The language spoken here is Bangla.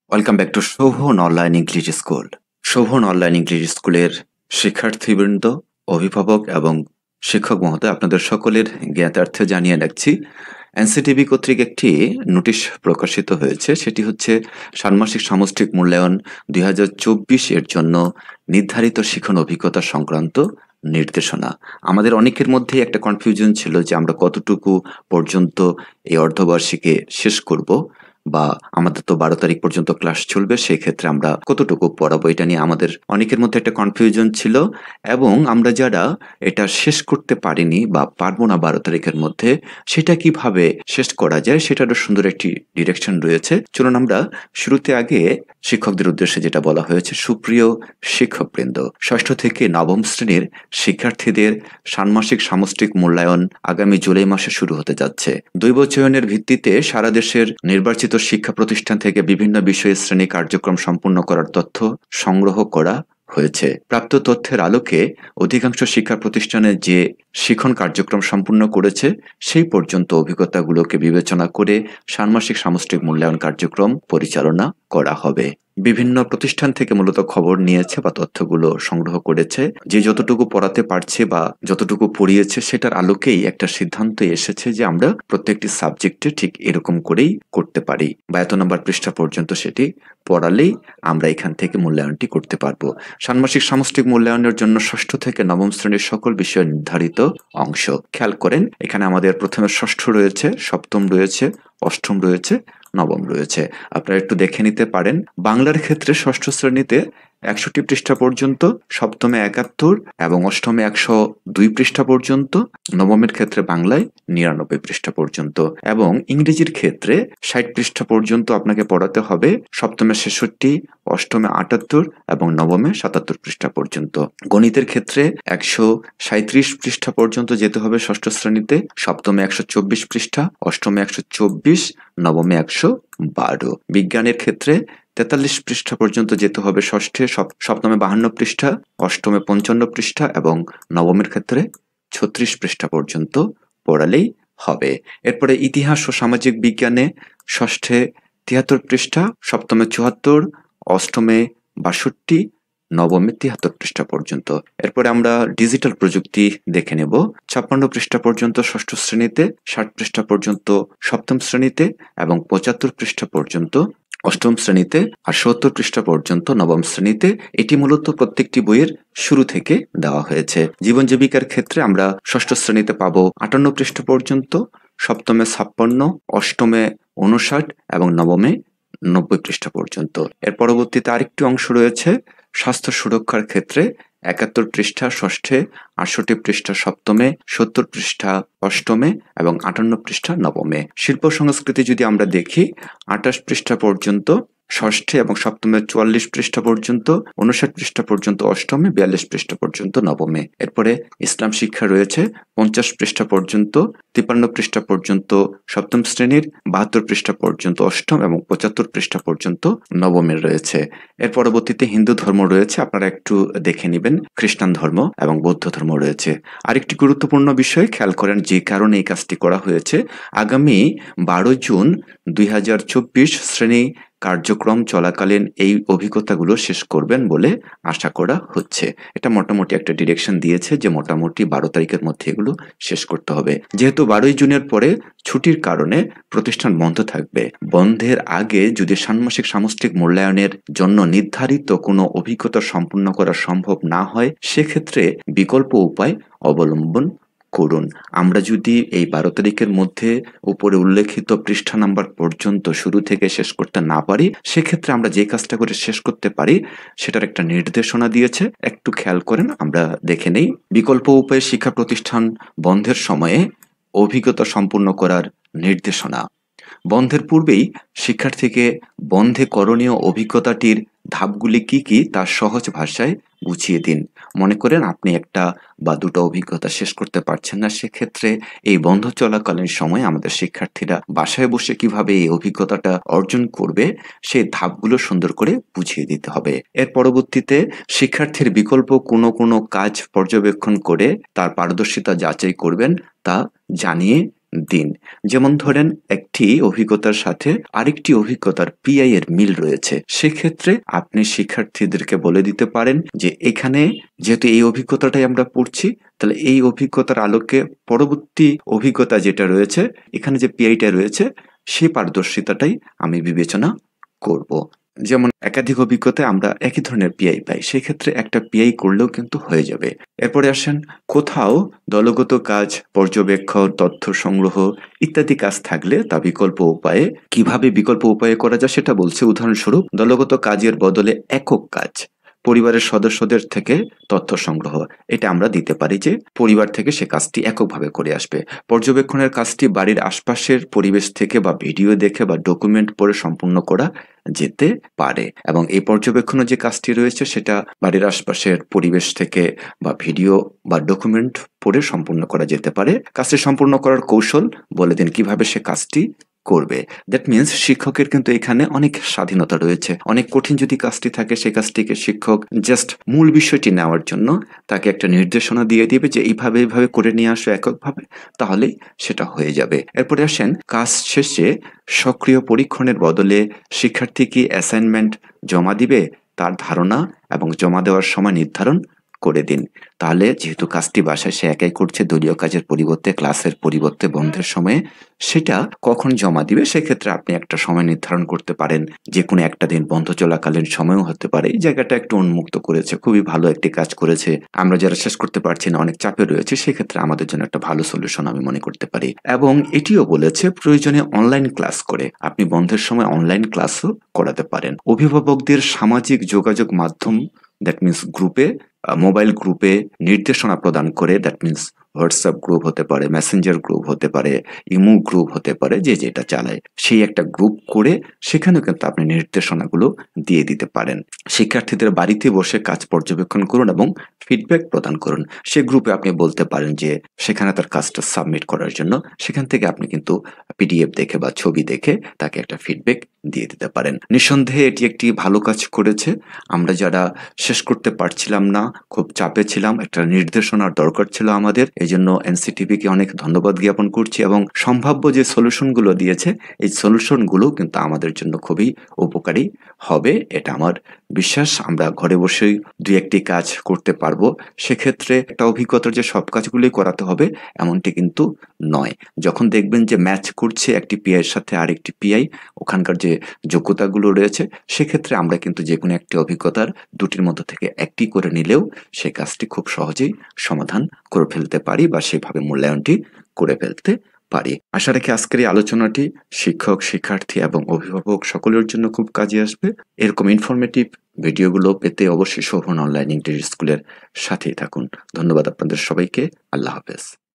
Welcome back to Shovan online English school. Shovan online English স্কুলের শিক্ষার্থীবৃন্দ, অভিভাবক এবং শিক্ষক মহোদয়, আপনাদের সকলের জ্ঞাতার্থে জানিয়ে রাখছি, এনসিটিবি কর্তৃক একটি নোটিশ প্রকাশিত হয়েছে। সেটি হচ্ছে ষান্মাসিক সামষ্টিক মূল্যায়ন 2024 এর জন্য নির্ধারিত শিখন অভিজ্ঞতা সংক্রান্ত নির্দেশনা। আমাদের অনেকের মধ্যে একটা কনফিউশন ছিল যে আমরা কতটুকু পর্যন্ত এই অর্ধবার্ষিকে শেষ করব, বা আমাদের তো 12 তারিখ পর্যন্ত ক্লাস চলবে, সেই ক্ষেত্রে আমরা কতটুকু পড়াবো, এটা নিয়ে আমাদের অনেকের মধ্যে একটা কনফিউশন ছিল। এবং আমরা যারা এটা শেষ করতে পারিনি বা পারবো না 12 তারিখের মধ্যে, সেটা কিভাবে শেষ করা যায় সেটারও সুন্দর একটি ডিরেকশন রয়েছে। চলুন আমরা শুরুতে আগে শিক্ষকদের উদ্দেশ্যে যেটা বলা হয়েছে। সুপ্রিয় শিক্ষকবৃন্দ, ষষ্ঠ থেকে নবম শ্রেণীর শিক্ষার্থীদের ষান্মাসিক সামষ্টিক মূল্যায়ন আগামী জুলাই মাসে শুরু হতে যাচ্ছে। দৈব চয়নের ভিত্তিতে সারা দেশের নির্বাচিত শিক্ষা প্রতিষ্ঠান থেকে বিভিন্ন বিষয়ে শ্রেণী কার্যক্রম সম্পূর্ণ করার তথ্য সংগ্রহ করা হয়েছে। প্রাপ্ত তথ্যের আলোকে অধিকাংশ শিক্ষা প্রতিষ্ঠানে যে শিখন কার্যক্রম সম্পূর্ণ করেছে সেই পর্যন্ত অভিজ্ঞতাগুলোকে বিবেচনা করে ষান্মাসিক সামষ্টিক মূল্যায়ন কার্যক্রম পরিচালনা করা হবে। বিভিন্ন প্রতিষ্ঠান থেকে মূলত খবর নিয়েছে বা তথ্যগুলো সংগ্রহ করেছে, যে যতটুকু পড়াতে পারছে বা যতটুকু পড়িয়েছে সেটার আলোকেই একটা সিদ্ধান্ত এসেছে যে আমরা প্রত্যেকটি সাবজেক্টে ঠিক এরকম করেই করতে পারি, বা এত নম্বর পৃষ্ঠা পর্যন্ত সেটি পড়ালেই আমরা এখান থেকে মূল্যায়নটি করতে পারবো। ষান্মাসিক সামষ্টিক মূল্যায়নের জন্য ষষ্ঠ থেকে নবম শ্রেণীর সকল বিষয় নির্ধারিত অংশ। খেয়াল করেন, এখানে আমাদের প্রথমে ষষ্ঠ রয়েছে, সপ্তম রয়েছে, অষ্টম রয়েছে, নবম রয়েছে। আপনারা একটু দেখে নিতে পারেন। বাংলার ক্ষেত্রে ষষ্ঠ শ্রেণীতে 61 পৃষ্ঠা পর্যন্ত, সপ্তমে 71 এবং অষ্টমে 102 পৃষ্ঠা পর্যন্ত, নবমের ক্ষেত্রে বাংলায় 99 পৃষ্ঠা পর্যন্ত, এবং ইংরেজির ক্ষেত্রে 60 পৃষ্ঠা পর্যন্ত আপনাকে পড়াতে হবে। সপ্তমে 66, অষ্টমে 78 এবং নবমে 77 পৃষ্ঠা পর্যন্ত। গণিতের ক্ষেত্রে 137 পৃষ্ঠা পর্যন্ত যেতে হবে ষষ্ঠ শ্রেণীতে, সপ্তমে 124 পৃষ্ঠা, অষ্টমে 124, নবমে 112। বিজ্ঞানের ক্ষেত্রে 43 পৃষ্ঠা পর্যন্ত যেতে হবে ষষ্ঠে, সপ্তমে 52 পৃষ্ঠা, অষ্টমে 55 পৃষ্ঠা এবং নবমের ক্ষেত্রে 36 পৃষ্ঠা পর্যন্ত পড়ালেই হবে। এরপরে ইতিহাস ও সামাজিক বিজ্ঞানে ষষ্ঠে 73 পৃষ্ঠা, সপ্তমে 74, অষ্টমে 62, নবমে 73 পৃষ্ঠা পর্যন্ত। এরপরে আমরা ডিজিটাল প্রযুক্তি দেখে নেব। 56 পৃষ্ঠা পর্যন্ত ষষ্ঠ শ্রেণীতে, 60 পৃষ্ঠা পর্যন্ত সপ্তম শ্রেণীতে এবং 75 পৃষ্ঠা পর্যন্ত অষ্টম শ্রেণীতে, আর 70 পৃষ্ঠা পর্যন্ত নবম শ্রেণীতে। এটি মূলত প্রত্যেকটি বইয়ের শুরু থেকে দেওয়া হয়েছে। জীবন জীবিকার ক্ষেত্রে আমরা ষষ্ঠ শ্রেণীতে পাবো 58 পৃষ্ঠা পর্যন্ত, সপ্তমে 56, অষ্টমে 59 এবং নবমে 90 পৃষ্ঠা পর্যন্ত। এর পরবর্তীতে আরেকটি অংশ রয়েছে স্বাস্থ্য সুরক্ষার ক্ষেত্রে, 71 পৃষ্ঠা ষষ্ঠে, 68 পৃষ্ঠা সপ্তমে, 70 পৃষ্ঠা অষ্টমে এবং 58 পৃষ্ঠা নবমে। শিল্প সংস্কৃতি যদি আমরা দেখি, 28 পৃষ্ঠা পর্যন্ত ষষ্ঠে এবং সপ্তমে, 44 পৃষ্ঠা পর্যন্ত, 59 পৃষ্ঠা পর্যন্ত অষ্টমে, 42 পৃষ্ঠা পর্যন্ত নবমে। এরপরে ইসলাম শিক্ষা রয়েছে 50 পৃষ্ঠা পর্যন্ত, 53 পৃষ্ঠা পর্যন্ত সপ্তম শ্রেণীর, 72 পৃষ্ঠা পর্যন্ত অষ্টম এবং 75 পৃষ্ঠা পর্যন্ত নবমের রয়েছে। এর পরবর্তীতে হিন্দু ধর্ম রয়েছে, আপনারা একটু দেখে নেবেন। খ্রিস্টান ধর্ম এবং বৌদ্ধ ধর্ম রয়েছে। আরেকটি গুরুত্বপূর্ণ বিষয় খেয়াল করেন, যে কারণে এই কাজটি করা হয়েছে, আগামী 12 জুন 2024 শ্রেণী কার্যক্রম চলাকালীন এই অভিজ্ঞতাগুলো শেষ করবেন বলে আশা করা হচ্ছে। এটা মোটামুটি একটা ডিরেকশন দিয়েছে যে মোটামুটি 12 তারিখের মধ্যে এগুলো শেষ করতে হবে। যেহেতু 12 জুনের পরে ছুটির কারণে প্রতিষ্ঠান বন্ধ থাকবে, বন্ধের আগে যদি ষান্মাসিক সামষ্টিক মূল্যায়নের জন্য নির্ধারিত কোনো অভিজ্ঞতা সম্পূর্ণ করা সম্ভব না হয়, সেক্ষেত্রে বিকল্প উপায় অবলম্বন করুন। আমরা যদি এই 12 তারিখের মধ্যে উপরে উল্লেখিত পৃষ্ঠা নাম্বার পর্যন্ত শুরু থেকে শেষ করতে না পারি, সেক্ষেত্রে আমরা যে কাজটা করে শেষ করতে পারি সেটার একটা নির্দেশনা দিয়েছে। একটু খেয়াল করেন, আমরা দেখে নেই। বিকল্প উপায়ে শিক্ষা প্রতিষ্ঠান বন্ধের সময়ে অভিজ্ঞতা সম্পূর্ণ করার নির্দেশনা। বন্ধের পূর্বেই শিক্ষার্থীকে বন্ধে করণীয় অভিজ্ঞতাটির ধাপগুলি কি কি তা সহজ ভাষায় বুঝিয়ে দিন। মনে করেন আপনি একটা বা দুটো অভিজ্ঞতা শেষ করতে পারছেন না, সেক্ষেত্রে এই বন্ধ চলাকালীন সময় আমাদের শিক্ষার্থীরা বাসায় বসে কিভাবে এই অভিজ্ঞতাটা অর্জন করবে সেই ধাপগুলো সুন্দর করে বুঝিয়ে দিতে হবে। এর পরবর্তীতে শিক্ষার্থীর বিকল্প কোনো কোনো কাজ পর্যবেক্ষণ করে তার পারদর্শিতা যাচাই করবেন, তা জানিয়ে দিন। যেমন ধরেন একটি অভিজ্ঞতার সাথে আরেকটি অভিজ্ঞতার পিআই এর মিল রয়েছে, সেক্ষেত্রে আপনি শিক্ষার্থীদেরকে বলে দিতে পারেন যে এখানে যেহেতু এই অভিজ্ঞতাটাই আমরা পড়ছি, তাহলে এই অভিজ্ঞতার আলোকে পরবর্তী অভিজ্ঞতা যেটা রয়েছে, এখানে যে পিআইটা রয়েছে সেই পারদর্শিতাটাই আমি বিবেচনা করব। যেমন একাধিক অভিজ্ঞতায় আমরা একই ধরনের পিআই পাই, সেক্ষেত্রে একটা পিআই করলেও কিন্তু হয়ে যাবে। এরপরে আসেন, কোথাও দলগত কাজ, পর্যবেক্ষণ, তথ্য সংগ্রহ ইত্যাদি কাজ থাকলে তা বিকল্প উপায়ে কিভাবে বিকল্প উপায়ে করা যায় সেটা বলছে। উদাহরণস্বরূপ, দলগত কাজের বদলে একক কাজ, পরিবারের সদস্যদের থেকে তথ্য সংগ্রহ, এটা আমরা দিতে পারি যে পরিবার থেকে সে কাজটি এককভাবে করে আসবে। পর্যবেক্ষণের কাজটি বাড়ির আশপাশের পরিবেশ থেকে বা ভিডিও দেখে বা ডকুমেন্ট পড়ে সম্পূর্ণ করা যেতে পারে, এবং এই পর্যবেক্ষণের যে কাজটি রয়েছে সেটা বাড়ির আশপাশের পরিবেশ থেকে বা ভিডিও বা ডকুমেন্ট পড়ে সম্পূর্ণ করা যেতে পারে। কাজটি সম্পূর্ণ করার কৌশল বলে দিন কিভাবে সে কাজটি করবে। দ্যাট মিনস শিক্ষকের কিন্তু এখানে অনেক স্বাধীনতা রয়েছে। অনেক কঠিন যদি কাজটি থাকে, সেই কাজটিকে শিক্ষক জাস্ট মূল বিষয়টি নেওয়ার জন্য তাকে একটা নির্দেশনা দিয়ে দিবে যে এইভাবে এইভাবে করে নিয়ে আসো এককভাবে, তাহলেই সেটা হয়ে যাবে। এরপরে আসেন, কাজ শেষে সক্রিয় পরীক্ষণের বদলে শিক্ষার্থী কি অ্যাসাইনমেন্ট জমা দিবে তার ধারণা এবং জমা দেওয়ার সময় নির্ধারণ করে দিন। তাহলে যেহেতু কাজটি বাসায় সে একাই করছে, দলীয় কাজের পরিবর্তে, ক্লাসের পরিবর্তে, বন্ধের সময়ে সেটা কখন জমা দিবে সেক্ষেত্রে আপনি একটা সময় নির্ধারণ করতে পারেন। যে কোনো একটা দিন, বন্ধ চলাকালীন সময়ও হতে পারে। এই জায়গাটা একটু উন্মুক্ত করেছে, খুবই ভালো একটি কাজ করেছে। আমরা যারা শেষ করতে পারছি না, অনেক চাপে রয়েছে, সেক্ষেত্রে আমাদের জন্য একটা ভালো সলিউশন আমি মনে করতে পারি। এবং এটিও বলেছে প্রয়োজনে অনলাইন ক্লাস করে আপনি বন্ধের সময় অনলাইন ক্লাসও করাতে পারেন। অভিভাবকদের সামাজিক যোগাযোগ মাধ্যম, দ্যাট মিনস গ্রুপে, মোবাইল গ্রুপে নির্দেশনা প্রদান করে, দ্যাট মিনস হোয়াটসঅ্যাপ গ্রুপ হতে পারে, মেসেঞ্জার গ্রুপ হতে পারে, ইমো গ্রুপ হতে পারে, যে যেটা চালায় সেই একটা গ্রুপ করে সেখানেও কিন্তু আপনি নির্দেশনাগুলো দিয়ে দিতে পারেন। শিক্ষার্থীদের বাড়িতে বসে কাজ পর্যবেক্ষণ করুন এবং ফিডব্যাক প্রদান করুন। সে গ্রুপে আপনি বলতে পারেন যে সেখানে তার কাজটা সাবমিট করার জন্য, সেখান থেকে আপনি কিন্তু পিডিএফ দেখে বা ছবি দেখে তাকে একটা ফিডব্যাক দিয়ে দিতে পারেন। নিঃসন্দেহে এটি একটি ভালো কাজ করেছে। আমরা যারা শেষ করতে পারছিলাম না, খুব চাপে ছিলাম, একটা নির্দেশনার দরকার ছিল আমাদের, এই জন্য এনসিটিভিকে অনেক ধন্যবাদ জ্ঞাপন করছি। এবং সম্ভাব্য যে সলিউশনগুলো দিয়েছে, এই সলিউশনগুলো কিন্তু আমাদের জন্য খুবই উপকারী হবে, এটা আমার বিশ্বাস। আমরা ঘরে বসেই দুই একটি কাজ করতে পারবো। সেক্ষেত্রে একটা অভিজ্ঞতার যে সব কাজগুলোই করাতে হবে এমনটি কিন্তু নয়। যখন দেখবেন যে ম্যাচ করছে একটি পিআই এর সাথে আরেকটি পিআই, ওখানকার যে যোগ্যতাগুলো রয়েছে, সেক্ষেত্রে আমরা কিন্তু যে কোনো একটি অভিজ্ঞতার দুটির মধ্যে থেকে একটি করে নিলেও সে কাজটি খুব সহজেই সমাধান করে ফেলতে পারি বা সেভাবে মূল্যায়নটি করে ফেলতে পারি। আশা রাখি আজকের এই আলোচনাটি শিক্ষক, শিক্ষার্থী এবং অভিভাবক সকলের জন্য খুব কাজে আসবে। এরকম ইনফরমেটিভ ভিডিওগুলো পেতে অবশ্যই শোভন অনলাইন ইংলিশ স্কুলের সাথেই থাকুন। ধন্যবাদ আপনাদের সবাইকে। আল্লাহ হাফেজ।